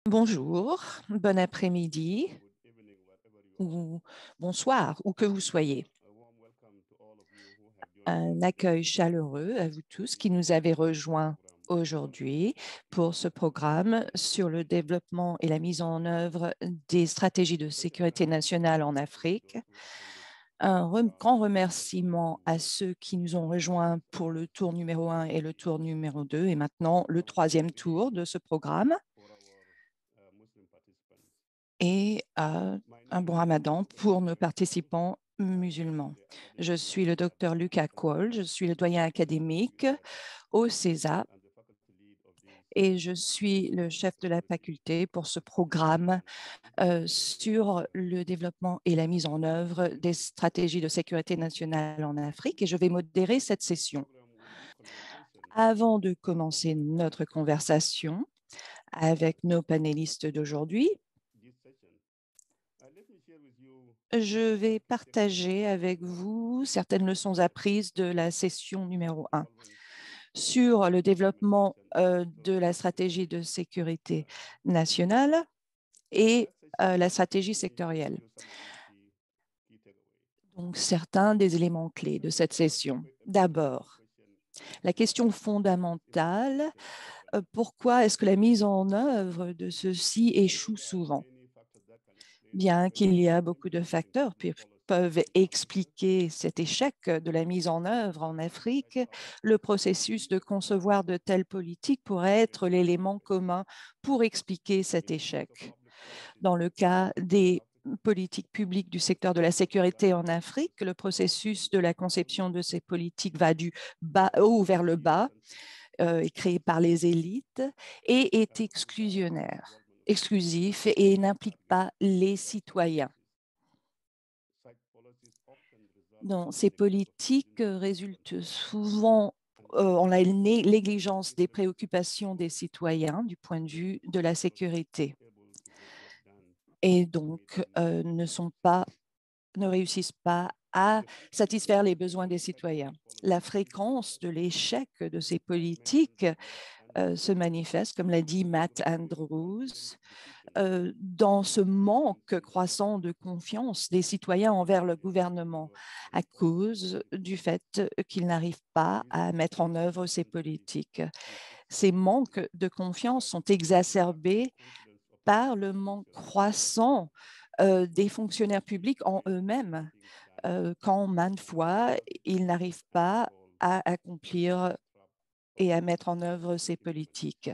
Bonjour, bon après-midi ou bonsoir, où que vous soyez. Un accueil chaleureux à vous tous qui nous avez rejoints aujourd'hui pour ce programme sur le développement et la mise en œuvre des stratégies de sécurité nationale en Afrique. Grand remerciement à ceux qui nous ont rejoints pour le tour numéro 1 et le tour numéro 2 et maintenant le troisième tour de ce programme. Et un bon ramadan pour nos participants musulmans. Je suis le docteur Lucas Cole, je suis le doyen académique au CESA et je suis le chef de la faculté pour ce programme sur le développement et la mise en œuvre des stratégies de sécurité nationale en Afrique et je vais modérer cette session. Avant de commencer notre conversation avec nos panélistes d'aujourd'hui, je vais partager avec vous certaines leçons apprises de la session numéro 1 sur le développement de la stratégie de sécurité nationale et la stratégie sectorielle. Donc, certains des éléments clés de cette session. D'abord, la question fondamentale, pourquoi est-ce que la mise en œuvre de ceci échoue souvent? Bien qu'il y a beaucoup de facteurs qui peuvent expliquer cet échec de la mise en œuvre en Afrique, le processus de concevoir de telles politiques pourrait être l'élément commun pour expliquer cet échec. Dans le cas des politiques publiques du secteur de la sécurité en Afrique, le processus de la conception de ces politiques va du bas haut vers le bas, est créé par les élites et est exclusif et n'implique pas les citoyens. Donc, ces politiques résultent souvent en la négligence des préoccupations des citoyens du point de vue de la sécurité et donc ne réussissent pas à satisfaire les besoins des citoyens. La fréquence de l'échec de ces politiques se manifeste, comme l'a dit Matt Andrews, dans ce manque croissant de confiance des citoyens envers le gouvernement à cause du fait qu'ils n'arrivent pas à mettre en œuvre ces politiques. Ces manques de confiance sont exacerbés par le manque croissant des fonctionnaires publics en eux-mêmes, quand maintes fois, ils n'arrivent pas à accomplir et à mettre en œuvre ces politiques.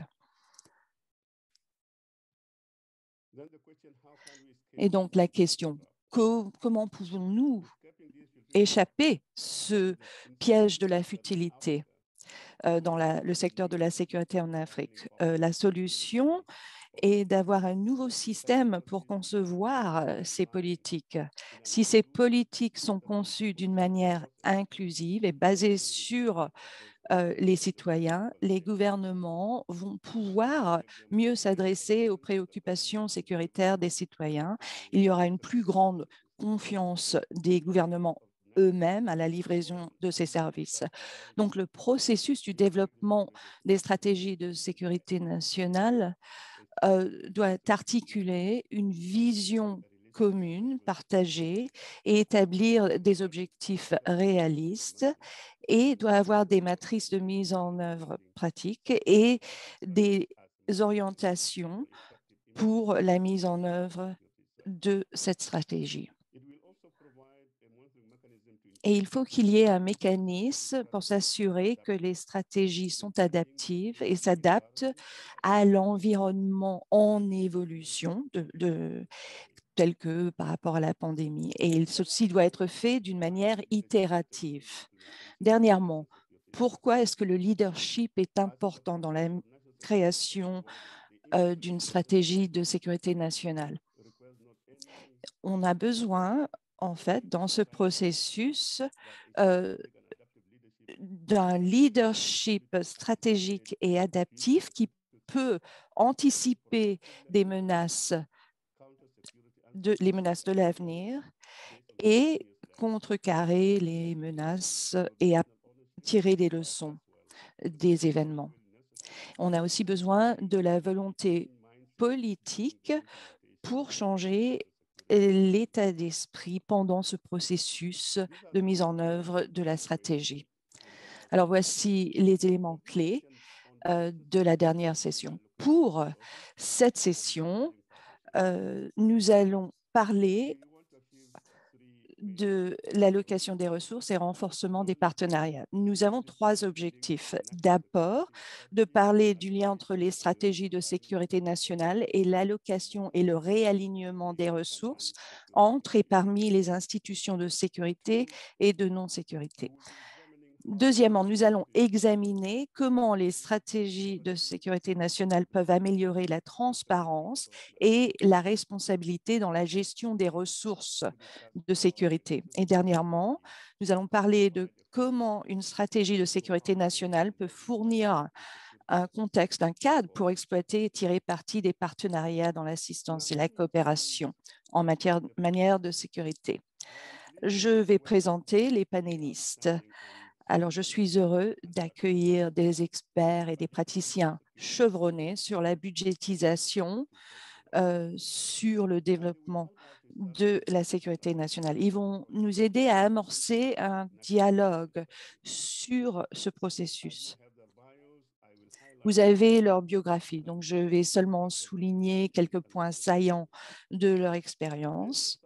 Et donc la question, comment pouvons-nous échapper ce piège de la futilité dans le secteur de la sécurité en Afrique? La solution est d'avoir un nouveau système pour concevoir ces politiques. Si ces politiques sont conçues d'une manière inclusive et basées sur les citoyens, les gouvernements vont pouvoir mieux s'adresser aux préoccupations sécuritaires des citoyens. Il y aura une plus grande confiance des gouvernements eux-mêmes à la livraison de ces services. Donc, le processus du développement des stratégies de sécurité nationale doit articuler une vision commune, partagée et établir des objectifs réalistes et doit avoir des matrices de mise en œuvre pratique et des orientations pour la mise en œuvre de cette stratégie. Et il faut qu'il y ait un mécanisme pour s'assurer que les stratégies sont adaptives et s'adaptent à l'environnement en évolution tel que par rapport à la pandémie. Et ceci doit être fait d'une manière itérative. Dernièrement, pourquoi est-ce que le leadership est important dans la création d'une stratégie de sécurité nationale? On a besoin, en fait, dans ce processus, euh, d'un leadership stratégique et adaptif qui peut anticiper des menaces, les menaces de l'avenir et contrecarrer les menaces et tirer des leçons des événements. On a aussi besoin de la volonté politique pour changer l'état d'esprit pendant ce processus de mise en œuvre de la stratégie. Alors, voici les éléments clés de la dernière session. Pour cette session, nous allons parler de l'allocation des ressources et renforcement des partenariats. Nous avons 3 objectifs. D'abord, de parler du lien entre les stratégies de sécurité nationale et l'allocation et le réalignement des ressources entre et parmi les institutions de sécurité et de non-sécurité. Deuxièmement, nous allons examiner comment les stratégies de sécurité nationale peuvent améliorer la transparence et la responsabilité dans la gestion des ressources de sécurité. Et dernièrement, nous allons parler de comment une stratégie de sécurité nationale peut fournir un contexte, un cadre pour exploiter et tirer parti des partenariats dans l'assistance et la coopération en manière de sécurité. Je vais présenter les panélistes. Alors, je suis heureux d'accueillir des experts et des praticiens chevronnés sur la budgétisation, sur le développement de la sécurité nationale. Ils vont nous aider à amorcer un dialogue sur ce processus. Vous avez leur biographie, donc je vais seulement souligner quelques points saillants de leur expérience.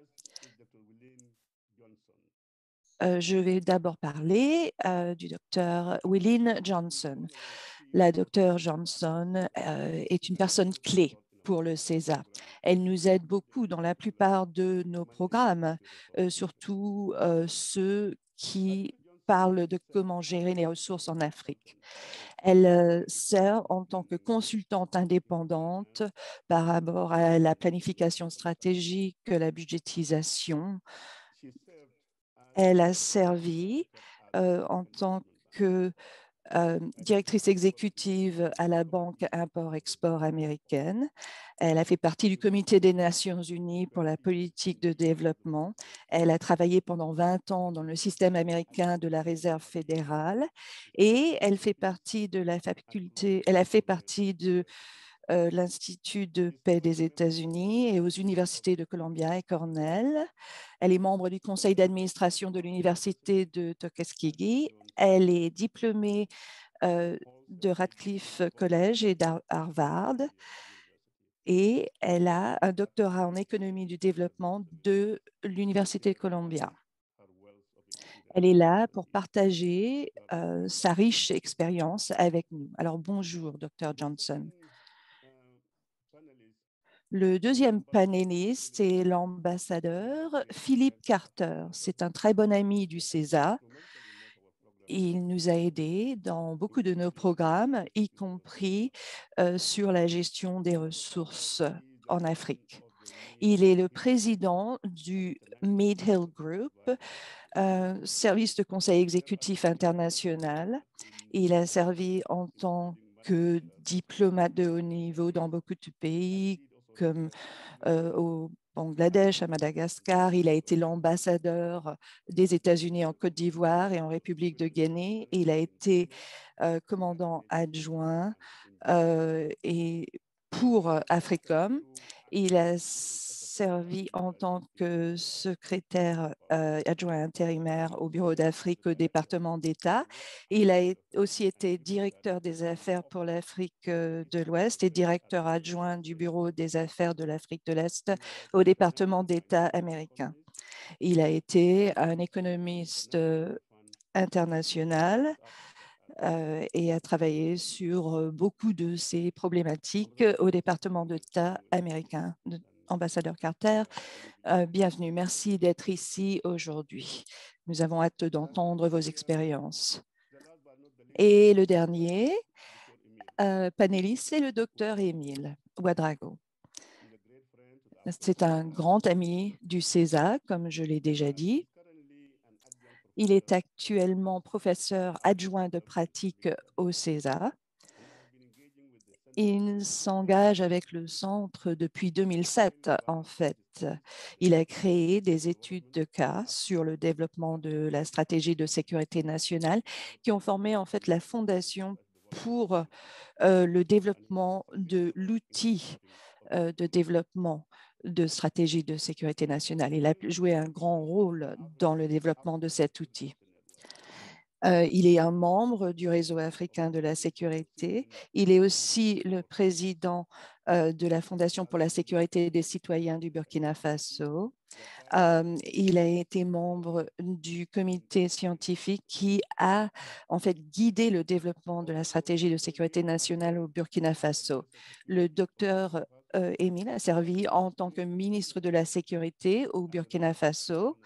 Je vais d'abord parler du docteur Willene Johnson. La docteure Johnson est une personne clé pour le CESA. Elle nous aide beaucoup dans la plupart de nos programmes, surtout ceux qui parlent de comment gérer les ressources en Afrique. Elle sert en tant que consultante indépendante par rapport à la planification stratégique, la budgétisation. Elle a servi en tant que directrice exécutive à la Banque Import-Export américaine. Elle a fait partie du Comité des Nations Unies pour la politique de développement. Elle a travaillé pendant 20 ans dans le système américain de la Réserve fédérale et elle fait partie de la faculté, elle a fait partie de l'Institut de paix des États-Unis et aux universités de Columbia et Cornell. Elle est membre du conseil d'administration de l'Université de Tuskegee. Elle est diplômée de Radcliffe College et d'Harvard et elle a un doctorat en économie du développement de l'Université de Columbia. Elle est là pour partager sa riche expérience avec nous. Alors, bonjour, Dr. Johnson. Le deuxième panéliste est l'ambassadeur Philippe Carter. C'est un très bon ami du CESA. Il nous a aidés dans beaucoup de nos programmes, y compris sur la gestion des ressources en Afrique. Il est le président du Mead Hill Group, service de conseil exécutif international. Il a servi en tant que diplomate de haut niveau dans beaucoup de pays, comme au Bangladesh, à Madagascar. Il a été l'ambassadeur des États-Unis en Côte d'Ivoire et en République de Guinée. Il a été commandant adjoint et pour Africom. Il a servi en tant que secrétaire adjoint intérimaire au Bureau d'Afrique au département d'État. Il a aussi été directeur des affaires pour l'Afrique de l'Ouest et directeur adjoint du Bureau des affaires de l'Afrique de l'Est au département d'État américain. Il a été un économiste international et a travaillé sur beaucoup de ces problématiques au département d'État américain. Ambassadeur Carter, bienvenue. Merci d'être ici aujourd'hui. Nous avons hâte d'entendre vos expériences. Et le dernier panéliste, c'est le docteur Émile Ouedraogo. C'est un grand ami du CESA, comme je l'ai déjà dit. Il est actuellement professeur adjoint de pratique au CESA. Il s'engage avec le centre depuis 2007, en fait. Il a créé des études de cas sur le développement de la stratégie de sécurité nationale qui ont formé, en fait, la fondation pour le développement de l'outil de développement de stratégie de sécurité nationale. Il a joué un grand rôle dans le développement de cet outil. Il est un membre du réseau africain de la sécurité. Il est aussi le président de la Fondation pour la sécurité des citoyens du Burkina Faso. Il a été membre du comité scientifique qui a en fait guidé le développement de la stratégie de sécurité nationale au Burkina Faso. Le docteur Émile a servi en tant que ministre de la Sécurité au Burkina Faso.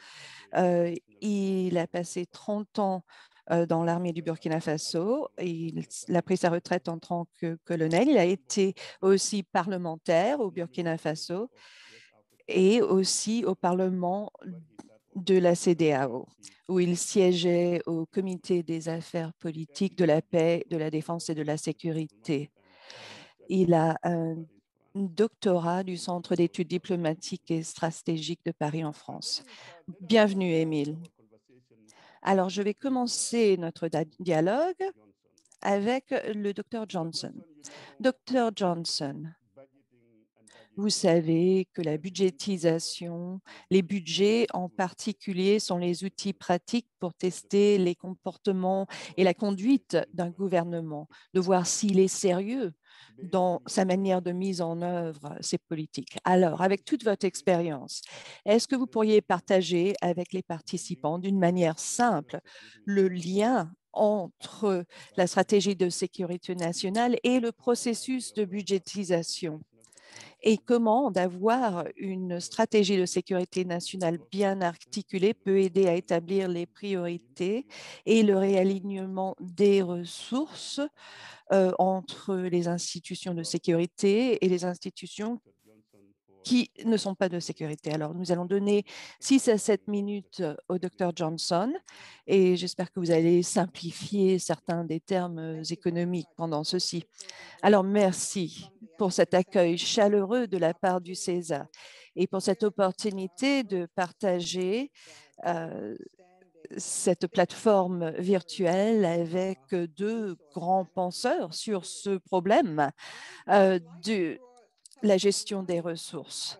Il a passé 30 ans dans l'armée du Burkina Faso. Il a pris sa retraite en tant que colonel. Il a été aussi parlementaire au Burkina Faso et aussi au Parlement de la CEDEAO, où il siégeait au comité des affaires politiques, de la paix, de la défense et de la sécurité. Il a un doctorat du Centre d'études diplomatiques et stratégiques de Paris en France. Bienvenue, Émile. Alors, je vais commencer notre dialogue avec le Dr Johnson. Dr Johnson, vous savez que la budgétisation, les budgets en particulier sont les outils pratiques pour tester les comportements et la conduite d'un gouvernement, de voir s'il est sérieux dans sa manière de mise en œuvre ses politiques. Alors, avec toute votre expérience, est-ce que vous pourriez partager avec les participants d'une manière simple le lien entre la stratégie de sécurité nationale et le processus de budgétisation? Et comment d'avoir une stratégie de sécurité nationale bien articulée peut aider à établir les priorités et le réalignement des ressources entre les institutions de sécurité et les institutions qui ne sont pas de sécurité. Alors, nous allons donner 6 à 7 minutes au Dr Johnson et j'espère que vous allez simplifier certains des termes économiques pendant ceci. Alors, merci pour cet accueil chaleureux de la part du César et pour cette opportunité de partager euh, cette plateforme virtuelle avec deux grands penseurs sur ce problème de la gestion des ressources.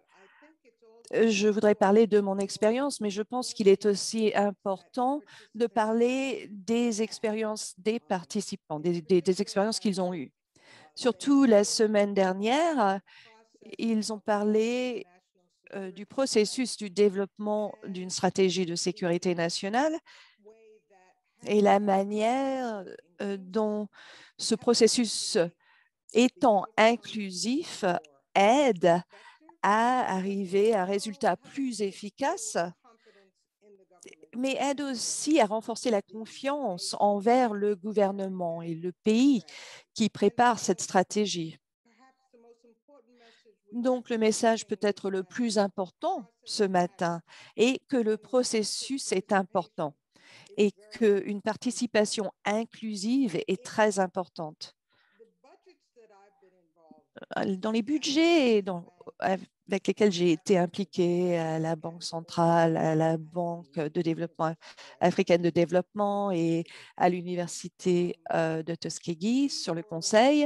Je voudrais parler de mon expérience, mais je pense qu'il est aussi important de parler des expériences des participants, des expériences qu'ils ont eues. Surtout la semaine dernière, ils ont parlé du processus du développement d'une stratégie de sécurité nationale et la manière dont ce processus étant inclusif aide à arriver à un résultat plus efficace, mais aide aussi à renforcer la confiance envers le gouvernement et le pays qui prépare cette stratégie. Donc, le message peut être le plus important ce matin est que le processus est important et qu'une participation inclusive est très importante. Dans les budgets avec lesquels j'ai été impliquée à la Banque centrale, à la Banque de développement africaine de développement et à l'Université de Tuskegee sur le conseil,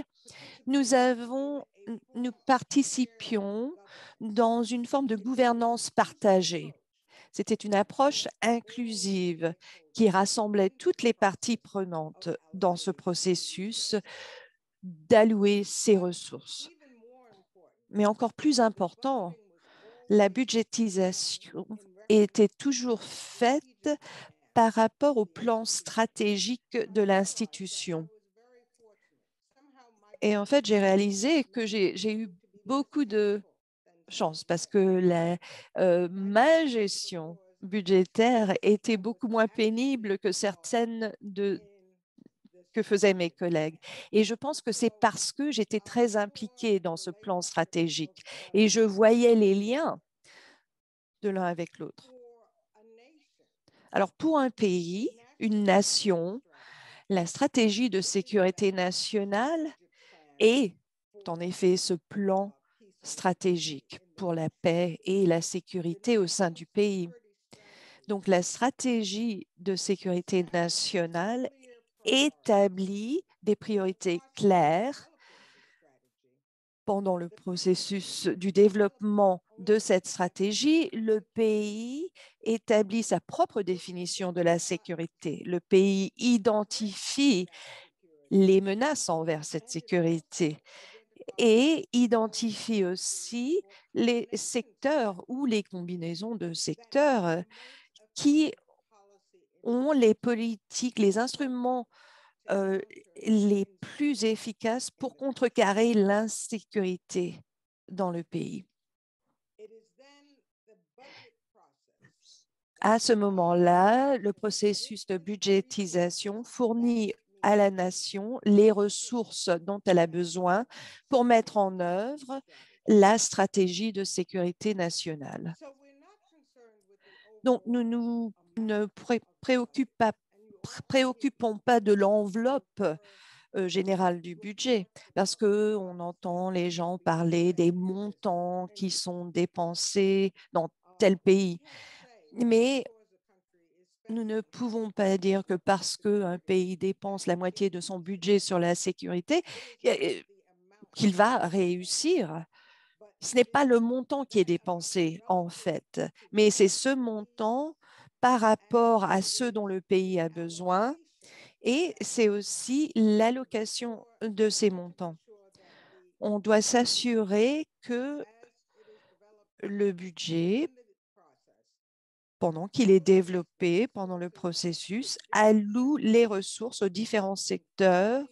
nous participions dans une forme de gouvernance partagée. C'était une approche inclusive qui rassemblait toutes les parties prenantes dans ce processus d'allouer ces ressources. Mais encore plus important, la budgétisation était toujours faite par rapport au plan stratégique de l'institution. Et en fait, j'ai réalisé que j'ai eu beaucoup de chance parce que ma gestion budgétaire était beaucoup moins pénible que certaines que faisaient mes collègues. Et je pense que c'est parce que j'étais très impliquée dans ce plan stratégique et je voyais les liens de l'un avec l'autre. Alors, pour un pays, une nation, la stratégie de sécurité nationale est en effet ce plan stratégique pour la paix et la sécurité au sein du pays. Donc, la stratégie de sécurité nationale établit des priorités claires pendant le processus du développement de cette stratégie. Le pays établit sa propre définition de la sécurité. Le pays identifie les menaces envers cette sécurité et identifie aussi les secteurs ou les combinaisons de secteurs qui ont les politiques, les instruments les plus efficaces pour contrecarrer l'insécurité dans le pays. À ce moment-là, le processus de budgétisation fournit à la nation les ressources dont elle a besoin pour mettre en œuvre la stratégie de sécurité nationale. Donc, nous ne préoccupons pas de l'enveloppe générale du budget parce qu'on entend les gens parler des montants qui sont dépensés dans tel pays. Mais nous ne pouvons pas dire que parce qu'un pays dépense la moitié de son budget sur la sécurité, qu'il va réussir. Ce n'est pas le montant qui est dépensé, en fait, mais c'est ce montant par rapport à ce dont le pays a besoin et c'est aussi l'allocation de ces montants. On doit s'assurer que le budget, pendant qu'il est développé, pendant le processus, alloue les ressources aux différents secteurs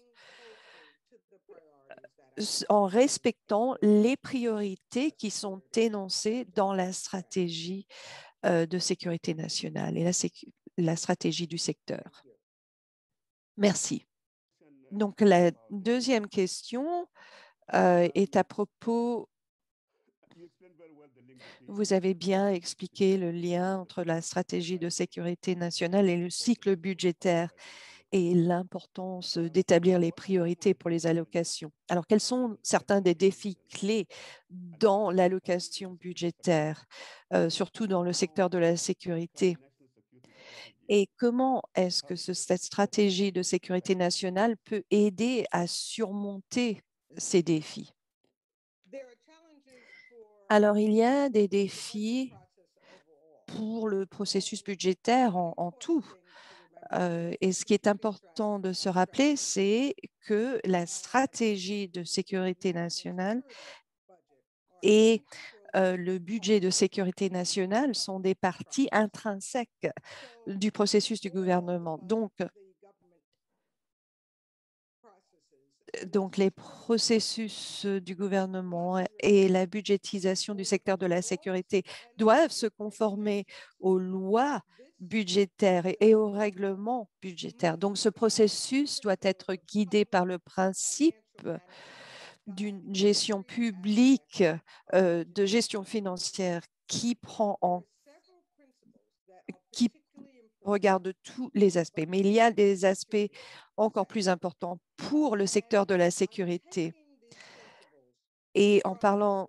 en respectant les priorités qui sont énoncées dans la stratégie de sécurité nationale et la stratégie du secteur. Merci. Donc, la deuxième question est à propos, vous avez bien expliqué le lien entre la stratégie de sécurité nationale et le cycle budgétaire et l'importance d'établir les priorités pour les allocations. Alors, quels sont certains des défis clés dans l'allocation budgétaire, surtout dans le secteur de la sécurité? Et comment est-ce que cette stratégie de sécurité nationale peut aider à surmonter ces défis? Alors, il y a des défis pour le processus budgétaire en tout. Et ce qui est important de se rappeler, c'est que la stratégie de sécurité nationale et le budget de sécurité nationale sont des parties intrinsèques du processus du gouvernement. Donc, les processus du gouvernement et la budgétisation du secteur de la sécurité doivent se conformer aux lois budgétaires et aux règlements budgétaires. Donc, ce processus doit être guidé par le principe d'une gestion publique, de gestion financière qui regarde tous les aspects. Mais il y a des aspects encore plus importants pour le secteur de la sécurité. Et en parlant,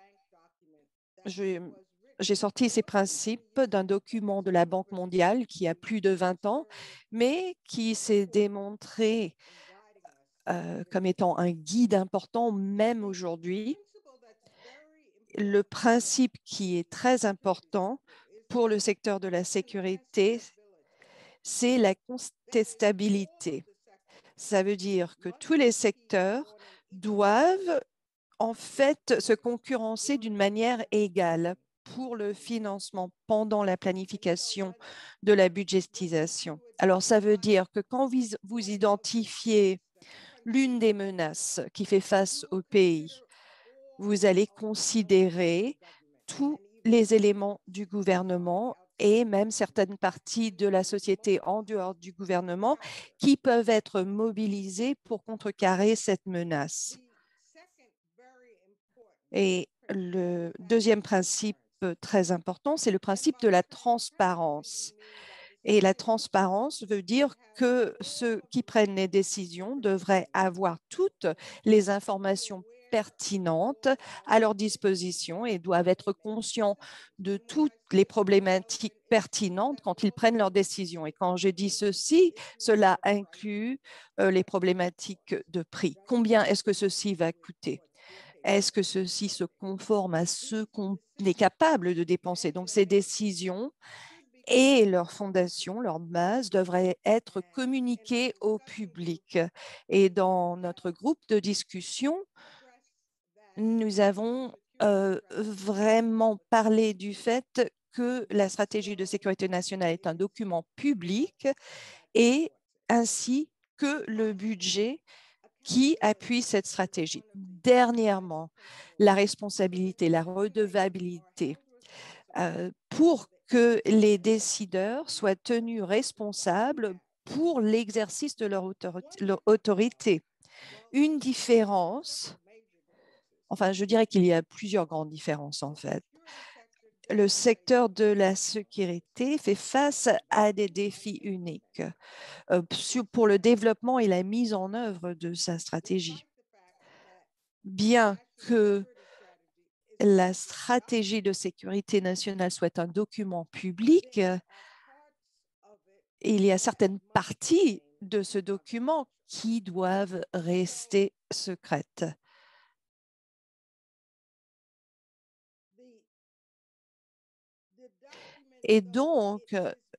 j'ai sorti ces principes d'un document de la Banque mondiale qui a plus de 20 ans, mais qui s'est démontré comme étant un guide important même aujourd'hui. Le principe qui est très important pour le secteur de la sécurité, c'est la contestabilité. Ça veut dire que tous les secteurs doivent en fait se concurrencer d'une manière égale pour le financement pendant la planification de la budgétisation. Alors, ça veut dire que quand vous identifiez l'une des menaces qui fait face au pays, vous allez considérer tous les éléments du gouvernement et même certaines parties de la société en dehors du gouvernement qui peuvent être mobilisées pour contrecarrer cette menace. Et le deuxième principe très important, c'est le principe de la transparence. Et la transparence veut dire que ceux qui prennent les décisions devraient avoir toutes les informations pertinentes à leur disposition et doivent être conscients de toutes les problématiques pertinentes quand ils prennent leurs décisions. Et quand je dis ceci, cela inclut les problématiques de prix. Combien est-ce que ceci va coûter? Est-ce que ceci se conforme à ce qu'on est capable de dépenser? Donc, ces décisions et leur fondation, leur base, devraient être communiquées au public. Et dans notre groupe de discussion, nous avons vraiment parlé du fait que la stratégie de sécurité nationale est un document public et ainsi que le budget qui appuie cette stratégie. Dernièrement, la responsabilité, la redevabilité. Pour que les décideurs soient tenus responsables pour l'exercice de leur autorité. Une différence, enfin, je dirais qu'il y a plusieurs grandes différences en fait. Le secteur de la sécurité fait face à des défis uniques pour le développement et la mise en œuvre de sa stratégie. Bien que la stratégie de sécurité nationale soit un document public, il y a certaines parties de ce document qui doivent rester secrètes. Et donc,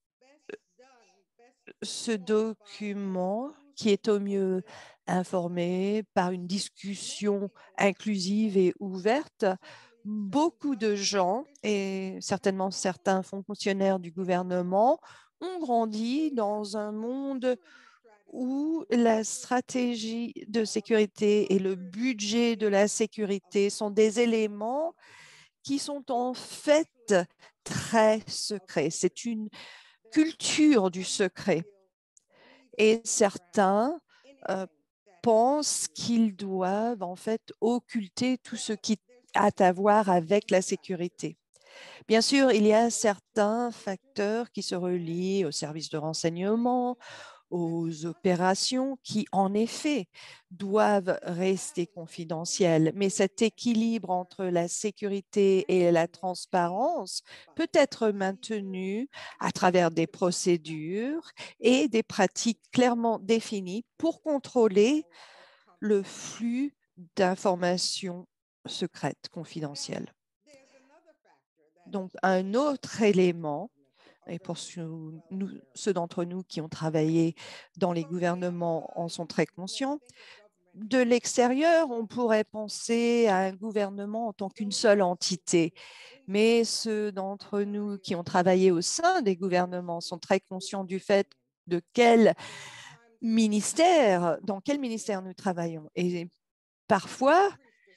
ce document qui est au mieux informé par une discussion inclusive et ouverte, beaucoup de gens, et certainement certains fonctionnaires du gouvernement, ont grandi dans un monde où la stratégie de sécurité et le budget de la sécurité sont des éléments qui sont en fait très secrets. C'est une culture du secret. Et certains pensent qu'ils doivent en fait occulter tout ce qui a à voir avec la sécurité. Bien sûr, il y a certains facteurs qui se relient aux services de renseignement, aux opérations qui, en effet, doivent rester confidentielles. Mais cet équilibre entre la sécurité et la transparence peut être maintenu à travers des procédures et des pratiques clairement définies pour contrôler le flux d'informations secrètes, confidentielles. Donc, un autre élément, et pour ceux d'entre nous qui ont travaillé dans les gouvernements en sont très conscients, de l'extérieur, on pourrait penser à un gouvernement en tant qu'une seule entité. Mais ceux d'entre nous qui ont travaillé au sein des gouvernements sont très conscients du fait de dans quel ministère nous travaillons. Et parfois,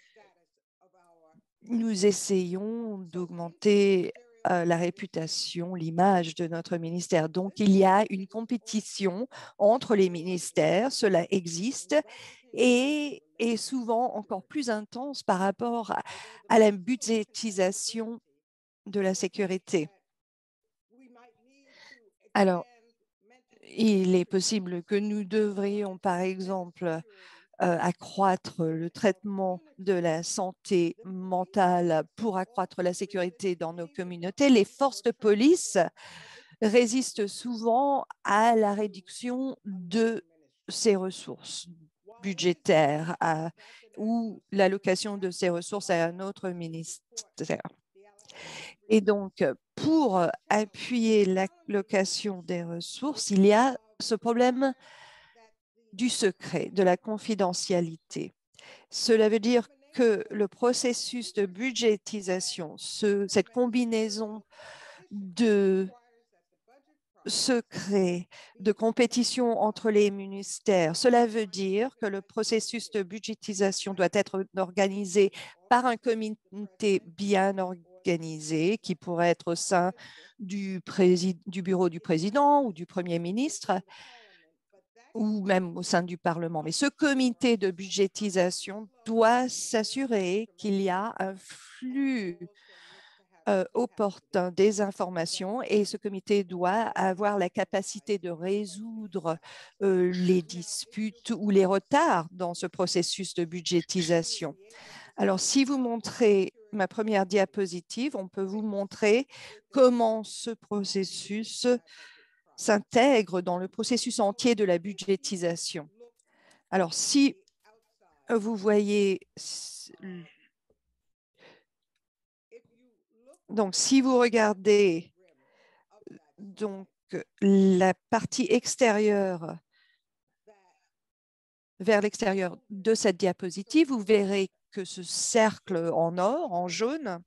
nous essayons d'augmenter la réputation, l'image de notre ministère. Donc, il y a une compétition entre les ministères, cela existe et est souvent encore plus intense par rapport à la budgétisation de la sécurité. Alors, il est possible que nous devrions, par exemple, accroître le traitement de la santé mentale pour accroître la sécurité dans nos communautés. Les forces de police résistent souvent à la réduction de ces ressources budgétaires ou l'allocation de ces ressources à un autre ministère. Et donc, pour appuyer l'allocation des ressources, il y a ce problème du secret, de la confidentialité. Cela veut dire que le processus de budgétisation, cette combinaison de secret, de compétition entre les ministères, cela veut dire que le processus de budgétisation doit être organisé par un comité bien organisé qui pourrait être au sein du bureau du président ou du premier ministre ou même au sein du Parlement. Mais ce comité de budgétisation doit s'assurer qu'il y a un flux opportun des informations et ce comité doit avoir la capacité de résoudre les disputes ou les retards dans ce processus de budgétisation. Alors, si vous montrez ma première diapositive, on peut vous montrer comment ce processus s'intègre dans le processus entier de la budgétisation. Alors, si vous voyez, donc si vous regardez donc la partie extérieure vers l'extérieur de cette diapositive, vous verrez que ce cercle en or, en jaune,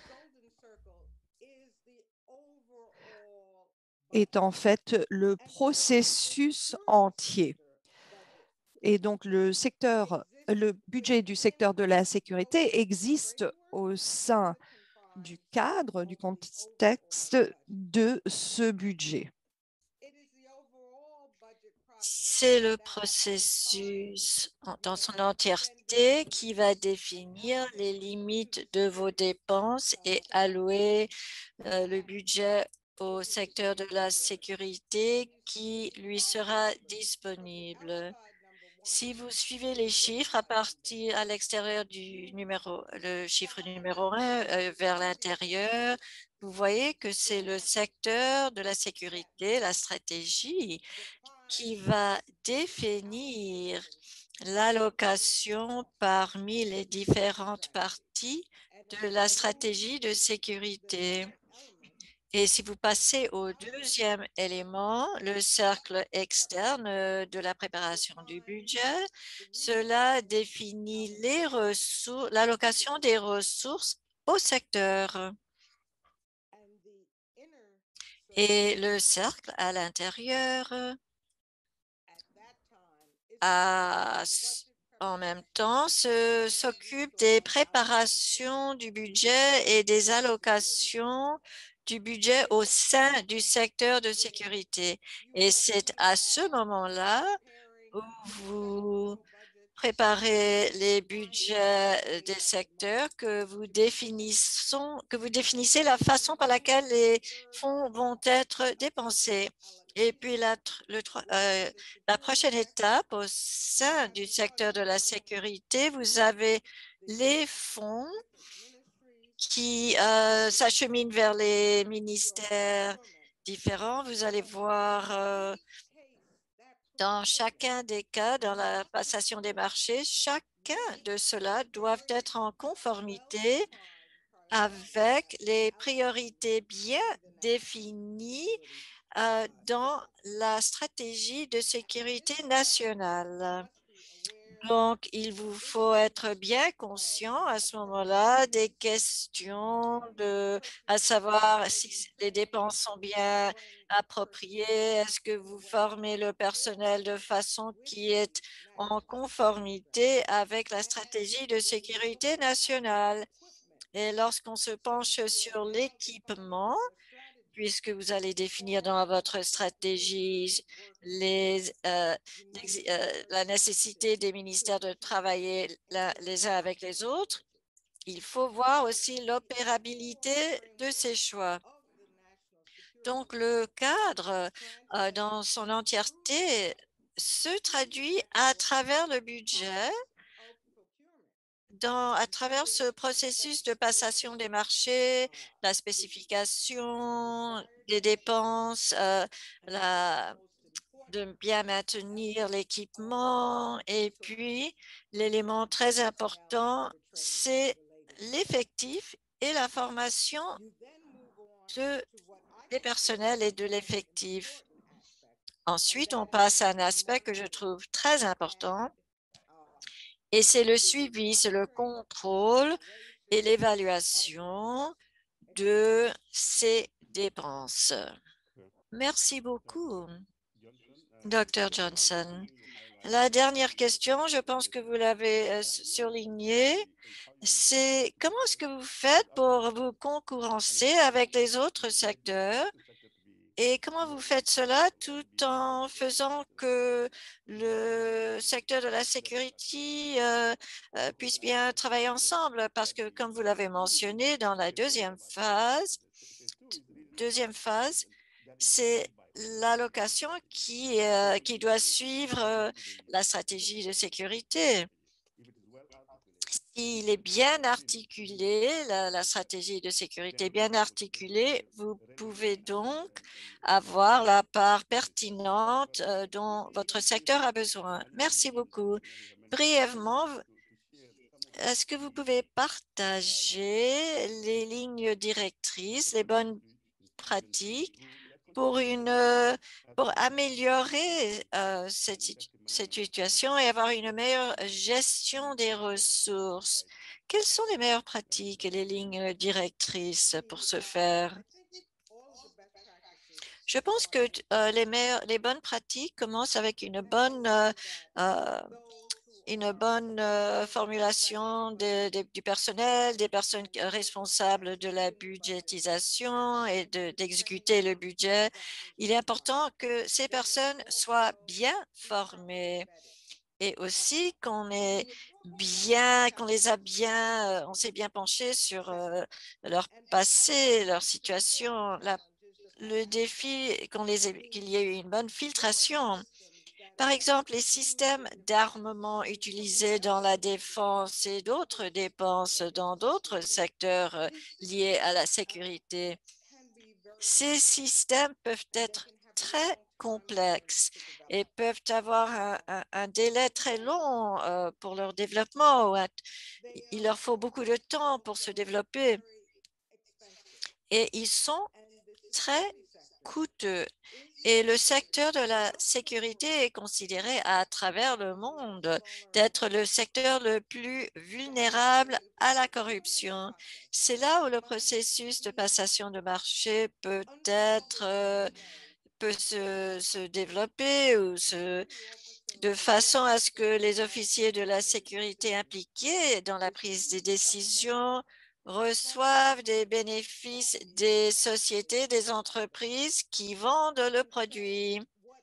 est en fait le processus entier. Et donc, le budget du secteur de la sécurité existe au sein du cadre, du contexte de ce budget. C'est le processus dans son entièreté qui va définir les limites de vos dépenses et allouer le budget au secteur de la sécurité qui lui sera disponible. Si vous suivez les chiffres à l'extérieur du le chiffre numéro 1 vers l'intérieur, vous voyez que c'est le secteur de la sécurité, la stratégie, qui va définir l'allocation parmi les différentes parties de la stratégie de sécurité. Et si vous passez au deuxième élément, le cercle externe de la préparation du budget, cela définit les ressources, l'allocation des ressources au secteur. Et le cercle à l'intérieur en même temps s'occupe des préparations du budget et des allocations du budget au sein du secteur de sécurité. Et c'est à ce moment-là où vous préparez les budgets des secteurs que vous définissez la façon par laquelle les fonds vont être dépensés. Et puis la prochaine étape au sein du secteur de la sécurité, vous avez les fonds qui s'acheminent vers les ministères différents. Vous allez voir dans chacun des cas, dans la passation des marchés, chacun de ceux-là doivent être en conformité avec les priorités bien définies dans la stratégie de sécurité nationale. Donc, il vous faut être bien conscient à ce moment-là des questions à savoir si les dépenses sont bien appropriées, est-ce que vous formez le personnel de façon qui est en conformité avec la stratégie de sécurité nationale. Et lorsqu'on se penche sur l'équipement, puisque vous allez définir dans votre stratégie la nécessité des ministères de travailler les uns avec les autres, il faut voir aussi l'opérabilité de ces choix. Donc, le cadre dans son entièreté se traduit à travers le budget, à travers ce processus de passation des marchés, la spécification des dépenses, de bien maintenir l'équipement et puis l'élément très important, c'est l'effectif et la formation des personnels et de l'effectif. Ensuite, on passe à un aspect que je trouve très important et c'est le suivi, c'est le contrôle et l'évaluation de ces dépenses. Merci beaucoup, Dr. Johnson. La dernière question, je pense que vous l'avez surligné, c'est comment est-ce que vous faites pour vous concurrencer avec les autres secteurs Et comment vous faites cela tout en faisant que le secteur de la sécurité puisse bien travailler ensemble? Parce que, comme vous l'avez mentionné, dans la deuxième phase, c'est l'allocation qui doit suivre la stratégie de sécurité. S'il est bien articulé, la stratégie de sécurité est bien articulée, vous pouvez donc avoir la part pertinente dont votre secteur a besoin. Merci beaucoup. Brièvement, est-ce que vous pouvez partager les lignes directrices, les bonnes pratiques pour améliorer cette situation et avoir une meilleure gestion des ressources? Quelles sont les meilleures pratiques et les lignes directrices pour ce faire? Je pense que les bonnes pratiques commencent avec euh, une bonne formulation du personnel, des personnes responsables de la budgétisation et d'exécuter le budget. Il est important que ces personnes soient bien formées et aussi on s'est bien penché sur leur passé, leur situation, le défi qu'il y ait eu une bonne filtration. Par exemple, les systèmes d'armement utilisés dans la défense et d'autres dépenses dans d'autres secteurs liés à la sécurité. Ces systèmes peuvent être très complexes et peuvent avoir un délai très long pour leur développement. Il leur faut beaucoup de temps pour se développer et ils sont très coûteux. Et le secteur de la sécurité est considéré à travers le monde d'être le secteur le plus vulnérable à la corruption. C'est là où le processus de passation de marché peut se développer de façon à ce que les officiers de la sécurité impliqués dans la prise des décisions reçoivent des bénéfices des sociétés, des entreprises qui vendent le produit.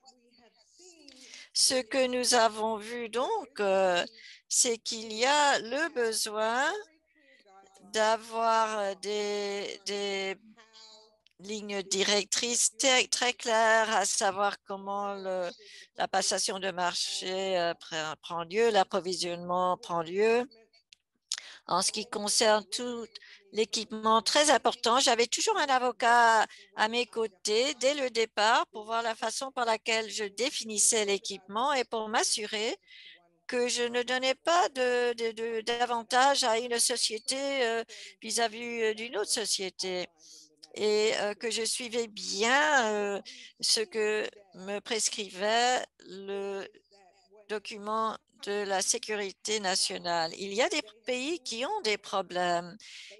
Ce que nous avons vu donc, c'est qu'il y a le besoin d'avoir des lignes directrices très claires, à savoir comment la passation de marché prend lieu, l'approvisionnement prend lieu. En ce qui concerne tout l'équipement très important, j'avais toujours un avocat à mes côtés dès le départ pour voir la façon par laquelle je définissais l'équipement et pour m'assurer que je ne donnais pas d'avantage à une société vis-à-vis d'une autre société et que je suivais bien ce que me prescrivait le document de la sécurité nationale. Il y a des pays qui ont des problèmes,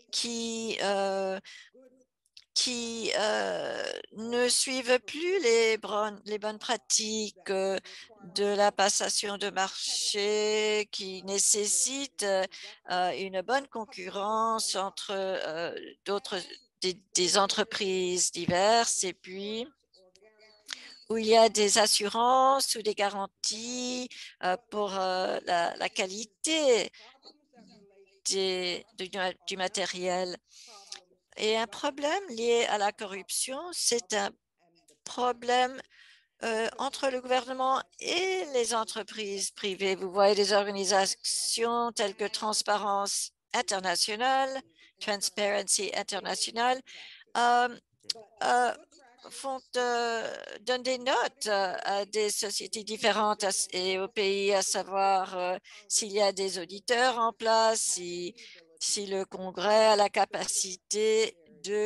qui ne suivent plus les bonnes pratiques de la passation de marché, qui nécessitent une bonne concurrence entre des entreprises diverses et puis où il y a des assurances ou des garanties pour la qualité du matériel. Et un problème lié à la corruption, c'est un problème entre le gouvernement et les entreprises privées. Vous voyez des organisations telles que Transparency International, euh, euh, donnent des notes à des sociétés différentes et aux pays, à savoir s'il y a des auditeurs en place, si le Congrès a la capacité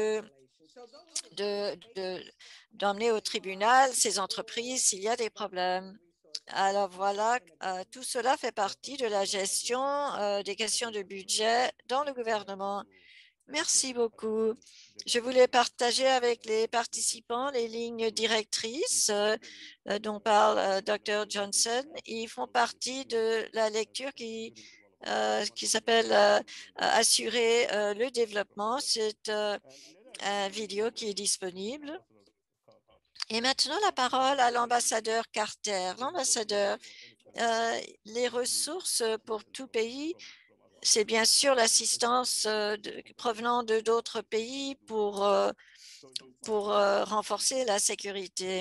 d'emmener au tribunal ces entreprises s'il y a des problèmes. Alors voilà, tout cela fait partie de la gestion des questions de budget dans le gouvernement. Merci beaucoup. Je voulais partager avec les participants les lignes directrices dont parle Dr. Johnson. Ils font partie de la lecture qui s'appelle Assurer le développement. C'est un vidéo qui est disponible. Et maintenant, la parole à l'ambassadeur Carter. L'ambassadeur, les ressources pour tout pays, c'est bien sûr l'assistance provenant de d'autres pays pour renforcer la sécurité.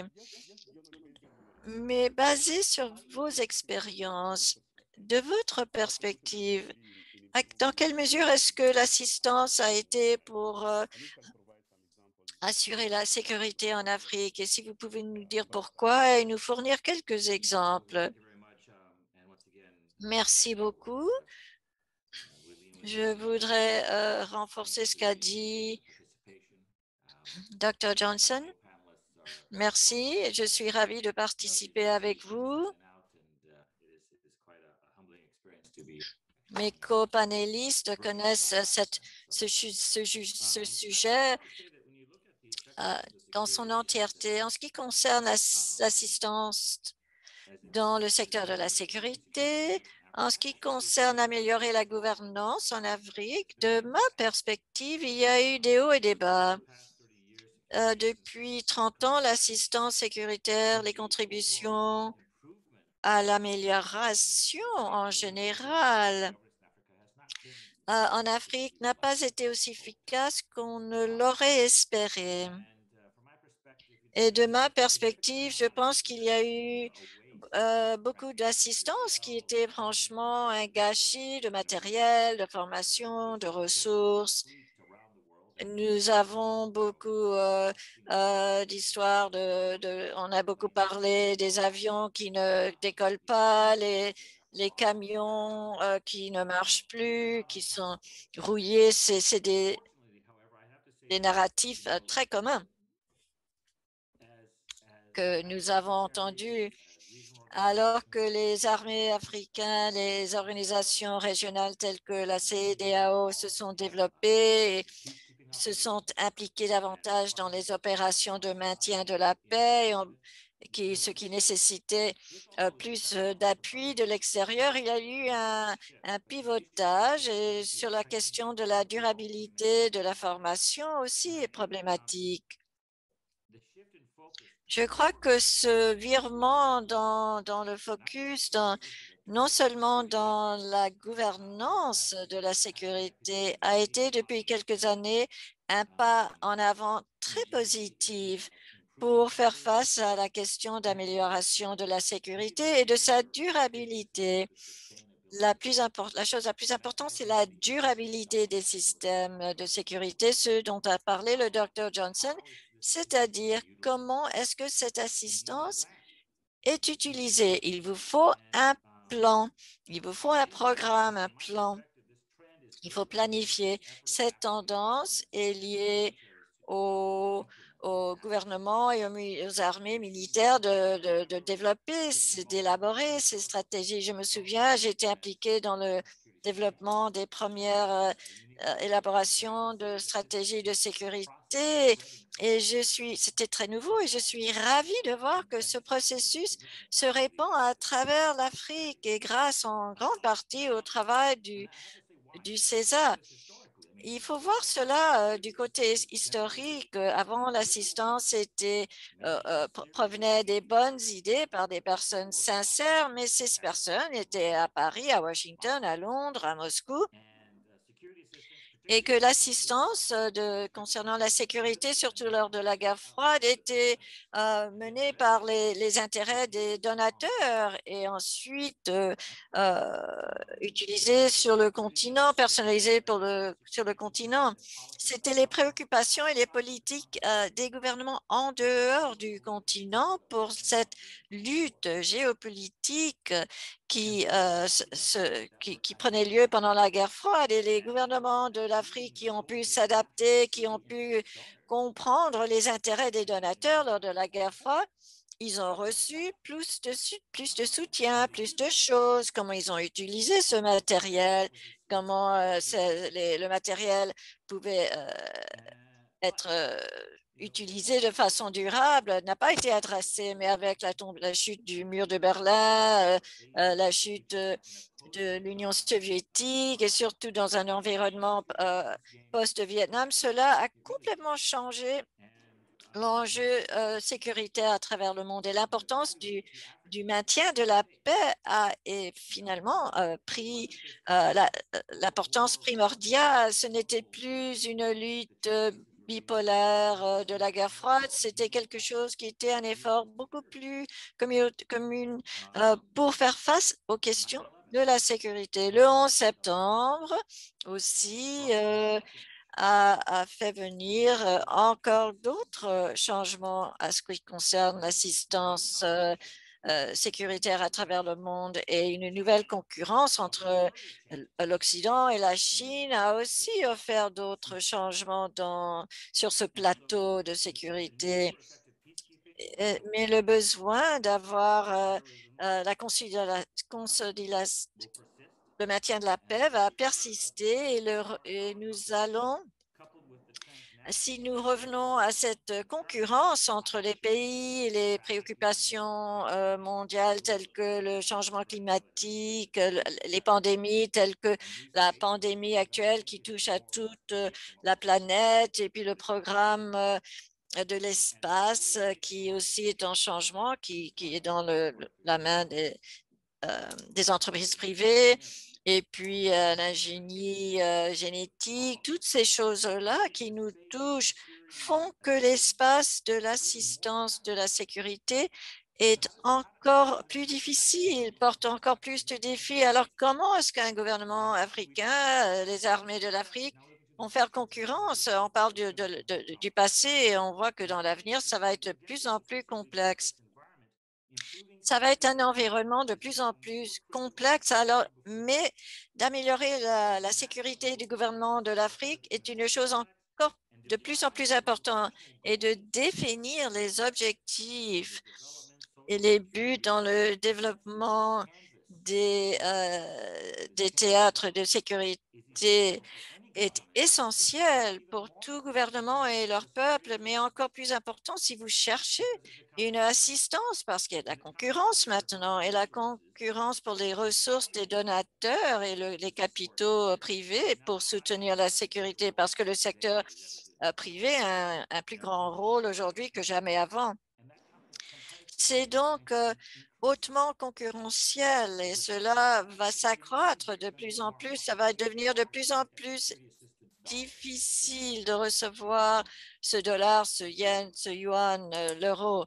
Mais basé sur vos expériences, de votre perspective, dans quelle mesure est-ce que l'assistance a été pour assurer la sécurité en Afrique? Et si vous pouvez nous dire pourquoi et nous fournir quelques exemples. Merci beaucoup. Je voudrais renforcer ce qu'a dit Dr. Johnson. Merci. Je suis ravie de participer avec vous. Mes copanélistes connaissent ce sujet dans son entièreté. En ce qui concerne l'assistance dans le secteur de la sécurité, en ce qui concerne améliorer la gouvernance en Afrique, de ma perspective, il y a eu des hauts et des bas. Depuis 30 ans, l'assistance sécuritaire, les contributions à l'amélioration en général en Afrique n'a pas été aussi efficace qu'on ne l'aurait espéré. Et de ma perspective, je pense qu'il y a eu beaucoup d'assistance qui était franchement un gâchis de matériel, de formation, de ressources. Nous avons beaucoup d'histoires on a beaucoup parlé des avions qui ne décollent pas, les camions qui ne marchent plus, qui sont rouillés. C'est des narratifs très communs que nous avons entendus alors que les armées africaines, les organisations régionales telles que la CEDEAO se sont développées et se sont impliquées davantage dans les opérations de maintien de la paix, ce qui nécessitait plus d'appui de l'extérieur. Il y a eu un pivotage et sur la question de la durabilité de la formation aussi est problématique. Je crois que ce virement dans le focus, non seulement dans la gouvernance de la sécurité, a été depuis quelques années un pas en avant très positif pour faire face à la question d'amélioration de la sécurité et de sa durabilité. La chose la plus importante, c'est la durabilité des systèmes de sécurité, ce dont a parlé le Dr. Johnson, c'est-à-dire comment est-ce que cette assistance est utilisée. Il vous faut un plan, il vous faut un programme, un plan. Il faut planifier. Cette tendance est liée au gouvernement et aux armées militaires de développer, d'élaborer ces stratégies. Je me souviens, j'ai été impliquée dans le développement des premières élaborations de stratégies de sécurité et c'était très nouveau et je suis ravie de voir que ce processus se répand à travers l'Afrique et grâce en grande partie au travail du César. Il faut voir cela du côté historique. Avant, l'assistance provenait des bonnes idées par des personnes sincères, mais ces personnes étaient à Paris, à Washington, à Londres, à Moscou, et que l'assistance concernant la sécurité, surtout lors de la guerre froide, était menée par les intérêts des donateurs et ensuite utilisée sur le continent, personnalisée sur le continent. C'était les préoccupations et les politiques des gouvernements en dehors du continent pour cette lutte géopolitique qui prenait lieu pendant la guerre froide et les gouvernements de l'Afrique qui ont pu s'adapter, qui ont pu comprendre les intérêts des donateurs lors de la guerre froide, ils ont reçu plus de soutien, plus de choses, comment ils ont utilisé ce matériel, comment le matériel pouvait être utilisé de façon durable n'a pas été adressé, mais avec la chute du mur de Berlin, la chute de l'Union soviétique et surtout dans un environnement post-Vietnam, cela a complètement changé l'enjeu sécuritaire à travers le monde et l'importance du maintien de la paix a finalement pris l'importance primordiale. Ce n'était plus une lutte bipolaire de la guerre froide, c'était quelque chose qui était un effort beaucoup plus commun pour faire face aux questions de la sécurité. Le 11 septembre aussi, a fait venir encore d'autres changements à ce qui concerne l'assistance sécuritaire à travers le monde et une nouvelle concurrence entre l'Occident et la Chine a aussi offert d'autres changements sur ce plateau de sécurité. Mais le besoin d'avoir le maintien de la paix va persister et nous allons, si nous revenons à cette concurrence entre les pays et les préoccupations mondiales telles que le changement climatique, les pandémies telles que la pandémie actuelle qui touche à toute la planète et puis le programme de l'espace qui aussi est en changement, qui est dans la main des entreprises privées et puis l'ingénierie génétique, toutes ces choses-là qui nous touchent font que l'espace de l'assistance de la sécurité est encore plus difficile, porte encore plus de défis. Alors, comment est-ce qu'un gouvernement africain, les armées de l'Afrique, vont faire concurrence? On parle du passé et on voit que dans l'avenir, ça va être de plus en plus complexe. Ça va être un environnement de plus en plus complexe, alors, mais d'améliorer la sécurité du gouvernement de l'Afrique est une chose encore de plus en plus importante et de définir les objectifs et les buts dans le développement des théâtres de sécurité est essentiel pour tout gouvernement et leur peuple, mais encore plus important si vous cherchez une assistance parce qu'il y a de la concurrence maintenant et la concurrence pour les ressources des donateurs et les capitaux privés pour soutenir la sécurité parce que le secteur privé a un plus grand rôle aujourd'hui que jamais avant. C'est donc hautement concurrentiel et cela va s'accroître de plus en plus. Ça va devenir de plus en plus difficile de recevoir ce dollar, ce yen, ce yuan, l'euro.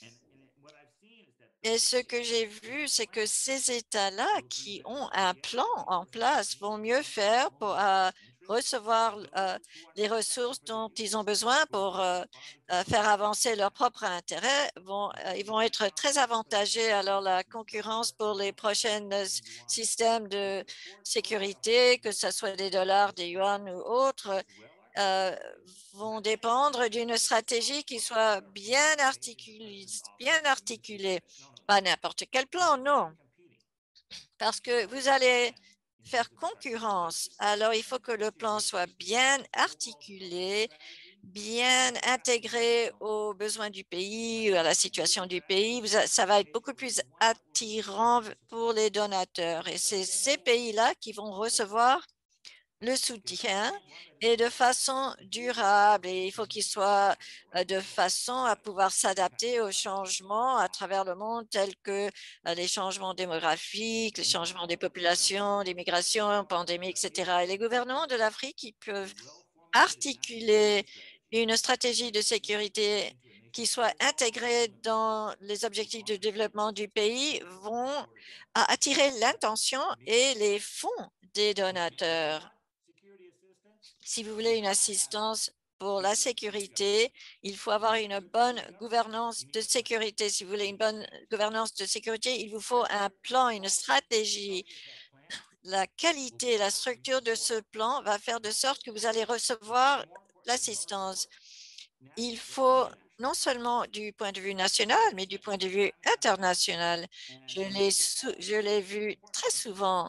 Et ce que j'ai vu, c'est que ces États-là qui ont un plan en place vont mieux faire pour recevoir les ressources dont ils ont besoin pour faire avancer leurs propres intérêts. Ils vont être très avantagés. Alors, la concurrence pour les prochains systèmes de sécurité, que ce soit des dollars, des yuans ou autres, vont dépendre d'une stratégie qui soit bien articulée. Pas n'importe quel plan, non, parce que vous allez faire concurrence. Alors, il faut que le plan soit bien articulé, bien intégré aux besoins du pays, à la situation du pays. Ça va être beaucoup plus attirant pour les donateurs. Et c'est ces pays-là qui vont recevoir le soutien et de façon durable. Et il faut qu'il soit de façon à pouvoir s'adapter aux changements à travers le monde tels que les changements démographiques, les changements des populations, l'immigration, pandémie, etc. Et les gouvernements de l'Afrique, qui peuvent articuler une stratégie de sécurité qui soit intégrée dans les objectifs de développement du pays vont attirer l'intention et les fonds des donateurs. Si vous voulez une assistance pour la sécurité, il faut avoir une bonne gouvernance de sécurité. Si vous voulez une bonne gouvernance de sécurité, il vous faut un plan, une stratégie. La qualité et la structure de ce plan va faire de sorte que vous allez recevoir l'assistance. Il faut non seulement du point de vue national, mais du point de vue international. Je l'ai vu très souvent.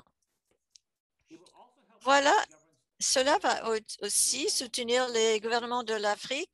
Voilà, cela va aussi soutenir les gouvernements de l'Afrique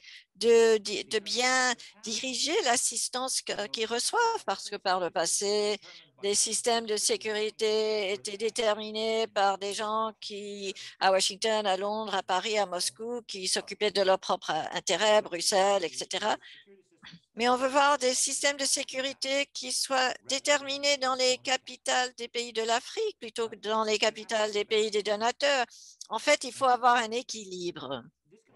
de bien diriger l'assistance qu'ils reçoivent parce que par le passé, les systèmes de sécurité étaient déterminés par des gens qui, à Washington, à Londres, à Paris, à Moscou, qui s'occupaient de leurs propres intérêts, Bruxelles, etc. Mais on veut voir des systèmes de sécurité qui soient déterminés dans les capitales des pays de l'Afrique plutôt que dans les capitales des pays des donateurs. En fait, il faut avoir un équilibre.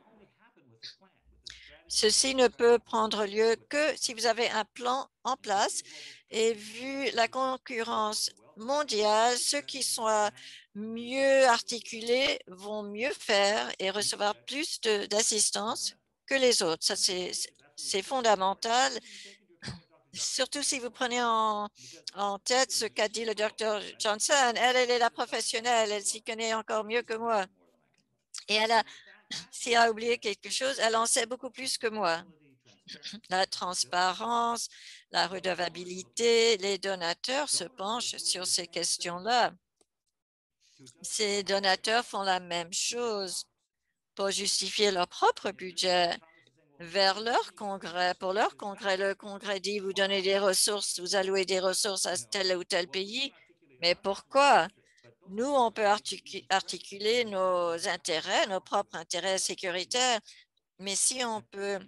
Ceci ne peut prendre lieu que si vous avez un plan en place et vu la concurrence mondiale, ceux qui sont mieux articulés vont mieux faire et recevoir plus d'assistance que les autres. Ça, c'est fondamental, surtout si vous prenez en tête ce qu'a dit le docteur Johnson. Elle est la professionnelle, elle s'y connaît encore mieux que moi. Et s'il a oublié quelque chose, elle en sait beaucoup plus que moi. La transparence, la redevabilité, les donateurs se penchent sur ces questions-là. Ces donateurs font la même chose pour justifier leur propre budget vers leur congrès. Pour leur congrès, le congrès dit vous donnez des ressources, vous allouez des ressources à tel ou tel pays. Mais pourquoi? Nous, on peut articuler nos intérêts, nos propres intérêts sécuritaires, mais si on peut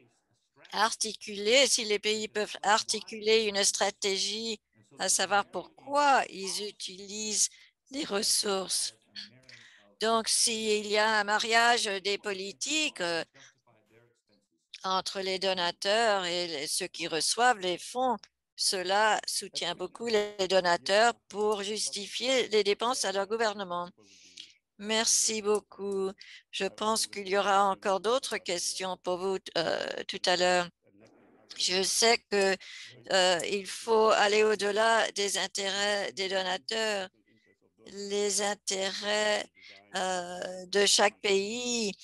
si les pays peuvent articuler une stratégie, à savoir pourquoi ils utilisent les ressources. Donc, s'il y a un mariage des politiques entre les donateurs et ceux qui reçoivent les fonds, cela soutient beaucoup les donateurs pour justifier les dépenses à leur gouvernement. Merci beaucoup. Je pense qu'il y aura encore d'autres questions pour vous tout à l'heure. Je sais qu'il faut aller au-delà des intérêts des donateurs. Les intérêts de chaque pays,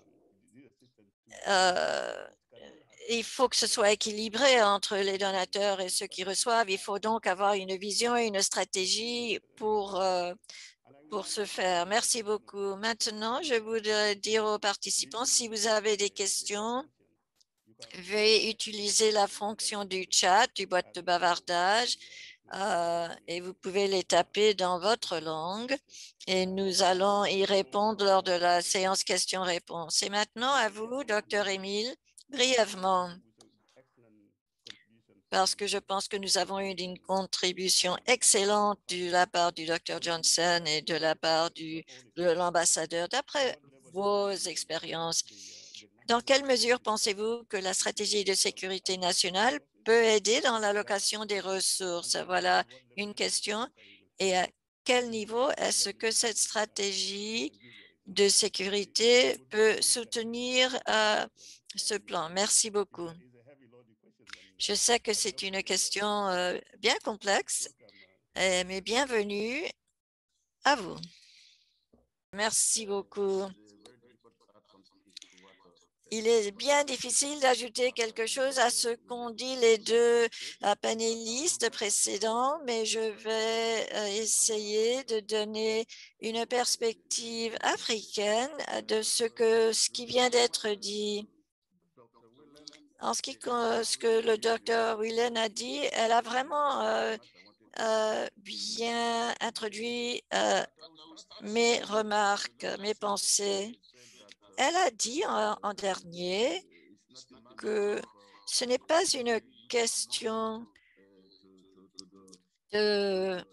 euh, il faut que ce soit équilibré entre les donateurs et ceux qui reçoivent. Il faut donc avoir une vision et une stratégie pour ce faire. Merci beaucoup. Maintenant, je voudrais dire aux participants, si vous avez des questions, veuillez utiliser la fonction du chat, du boîte de bavardage, et vous pouvez les taper dans votre langue et nous allons y répondre lors de la séance questions-réponses. Et maintenant, à vous, Dr. Émile, brièvement, parce que je pense que nous avons eu une contribution excellente de la part du Dr. Johnson et de la part de l'ambassadeur. D'après vos expériences, dans quelle mesure pensez-vous que la stratégie de sécurité nationale peut aider dans l'allocation des ressources? Voilà une question. Et à quel niveau est-ce que cette stratégie de sécurité peut soutenir ce plan? Merci beaucoup. Je sais que c'est une question bien complexe, mais bienvenue à vous. Merci beaucoup. Il est bien difficile d'ajouter quelque chose à ce qu'ont dit les deux panélistes précédents, mais je vais essayer de donner une perspective africaine de ce qui vient d'être dit. En ce que le docteur Whelan a dit, elle a vraiment bien introduit mes remarques, mes pensées. Elle a dit en dernier que ce n'est pas une question de,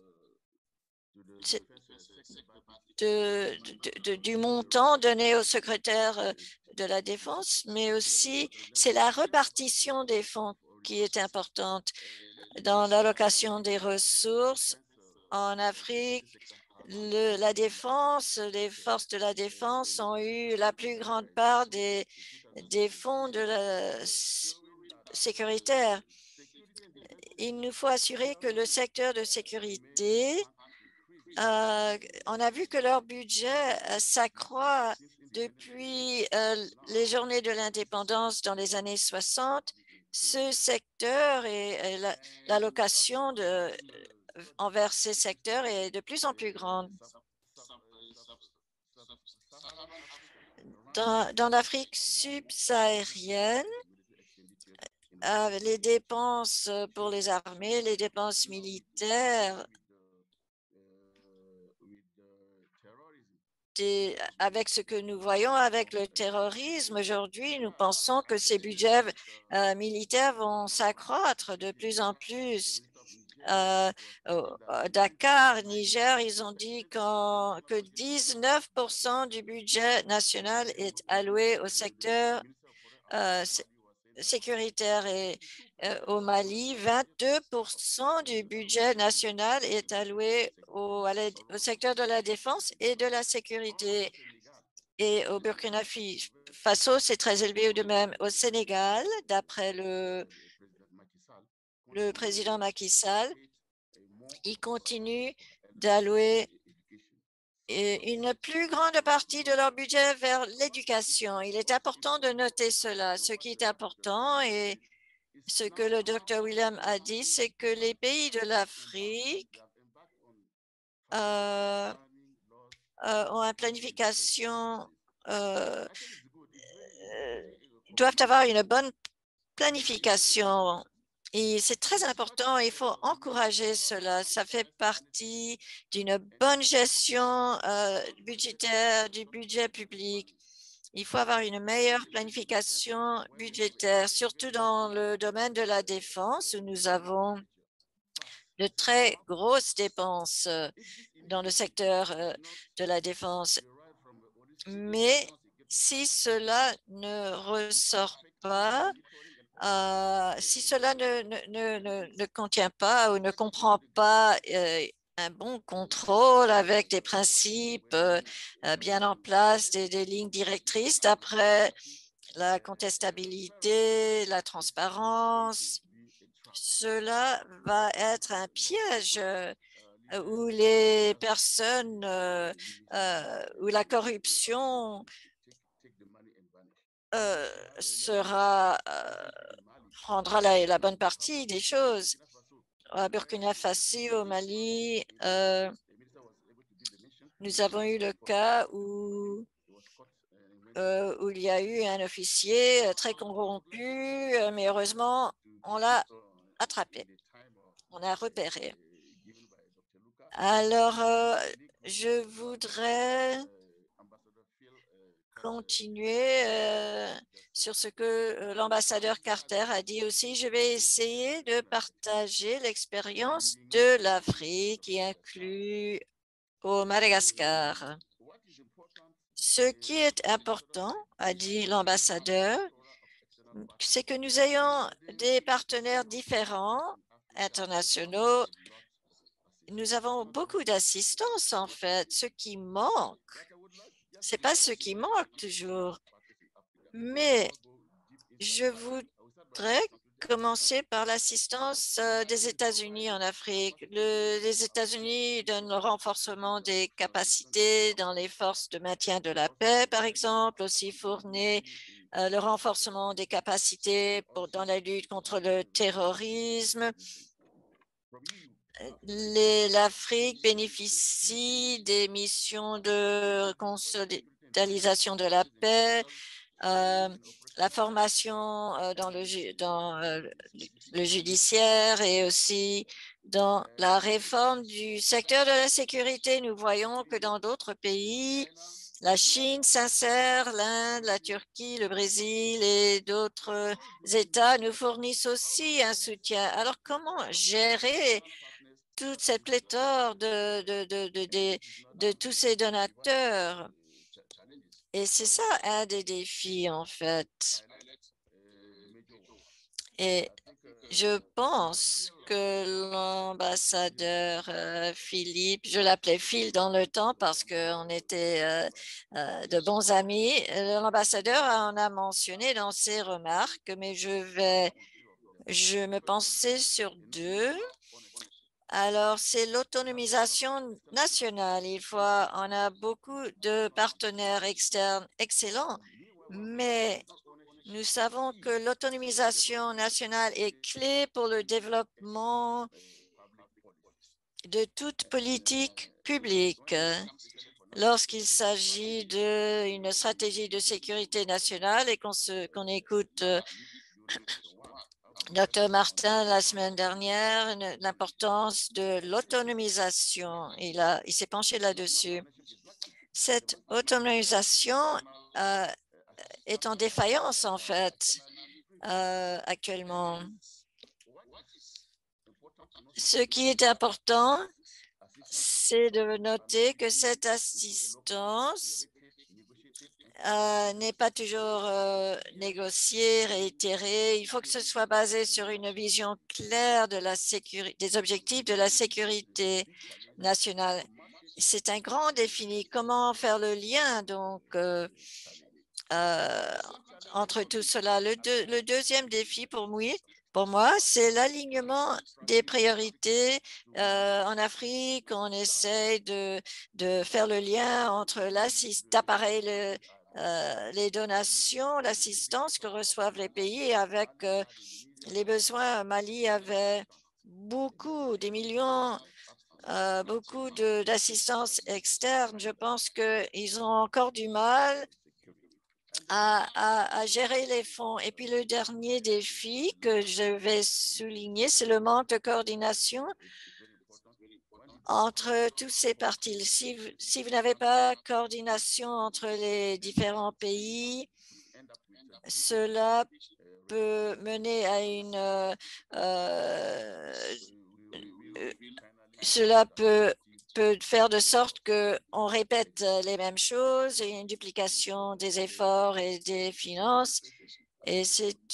du montant donné au secrétaire de la Défense, mais aussi c'est la répartition des fonds qui est importante dans l'allocation des ressources en Afrique. La défense, les forces de la défense ont eu la plus grande part des fonds de la sécuritaire. Il nous faut assurer que le secteur de sécurité, on a vu que leur budget s'accroît depuis les journées de l'indépendance dans les années 60. Ce secteur et l'allocation envers ces secteurs est de plus en plus grande. Dans l'Afrique subsaharienne, les dépenses pour les armées, les dépenses militaires, avec ce que nous voyons avec le terrorisme aujourd'hui, nous pensons que ces budgets militaires vont s'accroître de plus en plus. Dakar, Niger, ils ont dit que 19% du budget national est alloué au secteur sécuritaire et au Mali, 22% du budget national est alloué au secteur de la défense et de la sécurité. Et au Burkina Faso, c'est très élevé de même. Au Sénégal, d'après le président Macky Sall, il continue d'allouer une plus grande partie de leur budget vers l'éducation. Il est important de noter cela. Ce qui est important et ce que le Dr. William a dit, c'est que les pays de l'Afrique ont une planification, doivent avoir une bonne planification. Et c'est très important, il faut encourager cela. Ça fait partie d'une bonne gestion budgétaire du budget public. Il faut avoir une meilleure planification budgétaire, surtout dans le domaine de la défense, où nous avons de très grosses dépenses dans le secteur de la défense. Mais si cela ne ressort pas, si cela ne contient pas ou ne comprend pas un bon contrôle avec des principes bien en place, des lignes directrices d'après la contestabilité, la transparence, cela va être un piège où les personnes, où la corruption sera prendra la bonne partie des choses. À Burkina Faso, au Mali, nous avons eu le cas où il y a eu un officier très corrompu, mais heureusement, on l'a attrapé, on a repéré. Alors, je voudrais continuer sur ce que l'ambassadeur Carter a dit aussi. Je vais essayer de partager l'expérience de l'Afrique qui inclut au Madagascar. Ce qui est important, a dit l'ambassadeur, c'est que nous ayons des partenaires différents, internationaux. Nous avons beaucoup d'assistance, en fait. Ce qui manque, ce n'est pas ce qui manque toujours, mais je voudrais commencer par l'assistance des États-Unis en Afrique. Les États-Unis donnent le renforcement des capacités dans les forces de maintien de la paix, par exemple, aussi fournir le renforcement des capacités dans la lutte contre le terrorisme. L'Afrique bénéficie des missions de consolidation de la paix, la formation dans le judiciaire et aussi dans la réforme du secteur de la sécurité. Nous voyons que dans d'autres pays, la Chine s'insère, l'Inde, la Turquie, le Brésil et d'autres États nous fournissent aussi un soutien. Alors, comment gérer toute cette pléthore de tous ces donateurs? Et c'est ça un des défis, en fait. Et je pense que l'ambassadeur Philippe, je l'appelais Phil dans le temps parce qu'on était de bons amis, l'ambassadeur en a mentionné dans ses remarques, mais je me pensais sur deux. Alors, c'est l'autonomisation nationale. On a beaucoup de partenaires externes excellents, mais nous savons que l'autonomisation nationale est clé pour le développement de toute politique publique. Lorsqu'il s'agit d'une stratégie de sécurité nationale et qu'on écoute Dr Martin, la semaine dernière, l'importance de l'autonomisation. Il s'est penché là-dessus. Cette autonomisation est en défaillance, en fait, actuellement. Ce qui est important, c'est de noter que cette assistance n'est pas toujours négociée, réitérée. Il faut que ce soit basé sur une vision claire de la des objectifs de la sécurité nationale. C'est un grand défi. Comment faire le lien donc entre tout cela? Le deuxième défi pour moi, c'est l'alignement des priorités. En Afrique, on essaye de faire le lien entre les donations, l'assistance que reçoivent les pays avec les besoins. Mali avait des millions, beaucoup d'assistance externe. Je pense qu'ils ont encore du mal à gérer les fonds. Et puis le dernier défi que je vais souligner, c'est le manque de coordination entre tous ces partis. Si vous n'avez pas de coordination entre les différents pays, cela peut mener à cela peut faire de sorte qu'on répète les mêmes choses, il y a une duplication des efforts et des finances. Et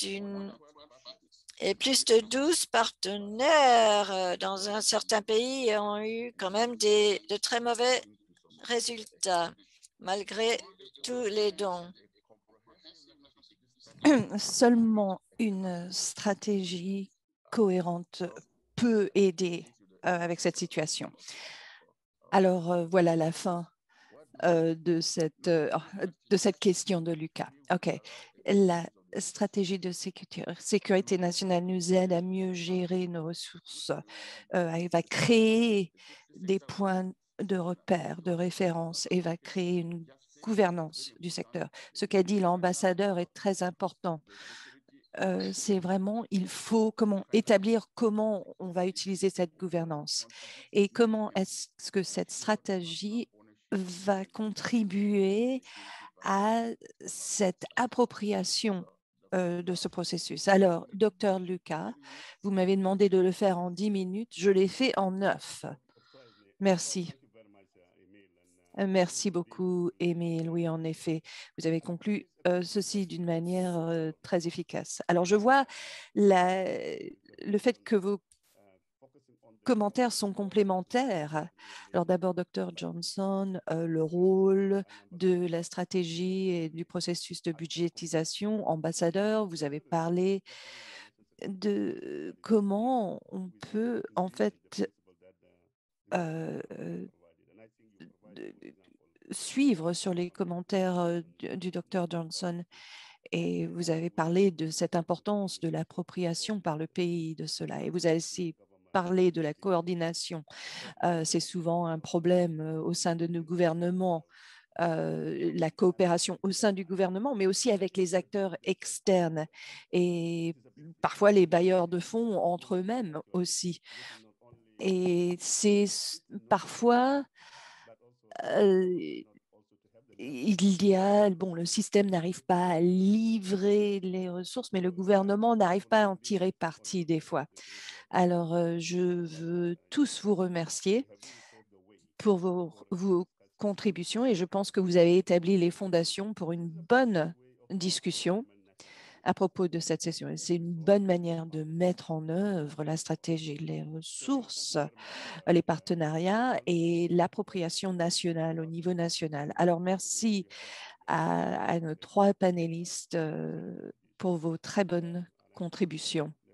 et plus de 12 partenaires dans un certain pays ont eu quand même de très mauvais résultats, malgré tous les dons. Seulement une stratégie cohérente peut aider avec cette situation. Alors, voilà la fin de cette question de Lucas. OK. La stratégie de sécurité nationale nous aide à mieux gérer nos ressources. Elle va créer des points de repère, de référence et va créer une gouvernance du secteur. Ce qu'a dit l'ambassadeur est très important. C'est vraiment, il faut établir comment on va utiliser cette gouvernance et comment est-ce que cette stratégie va contribuer à cette appropriation de ce processus. Alors, docteur Lucas, vous m'avez demandé de le faire en 10 minutes. Je l'ai fait en 9. Merci. Merci beaucoup, Émile. Oui, en effet, vous avez conclu ceci d'une manière très efficace. Alors, je vois le fait que vos commentaires sont complémentaires. Alors, d'abord, Dr Johnson, le rôle de la stratégie et du processus de budgétisation. Ambassadeur, vous avez parlé de comment on peut, en fait, suivre sur les commentaires du Dr Johnson. Et vous avez parlé de cette importance de l'appropriation par le pays de cela. Et vous avez aussi parlé de la coordination. C'est souvent un problème au sein de nos gouvernements, la coopération au sein du gouvernement, mais aussi avec les acteurs externes et parfois les bailleurs de fonds entre eux-mêmes aussi. Et c'est parfois le système n'arrive pas à livrer les ressources, mais le gouvernement n'arrive pas à en tirer parti des fois. Alors, je veux tous vous remercier pour vos contributions et je pense que vous avez établi les fondations pour une bonne discussion à propos de cette session. C'est une bonne manière de mettre en œuvre la stratégie, les ressources, les partenariats et l'appropriation nationale au niveau national. Alors, merci à nos 3 panélistes pour vos très bonnes contributions.